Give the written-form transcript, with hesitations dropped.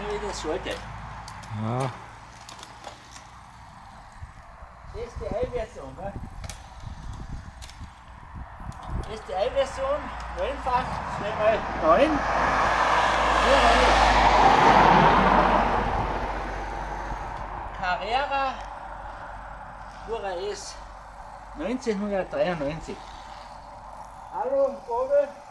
wie das sollte. Ja. STI-Version, gell? STI-Version, 9-fach, 2x9. Carrera Pura S 1993. Hallo, Vogel.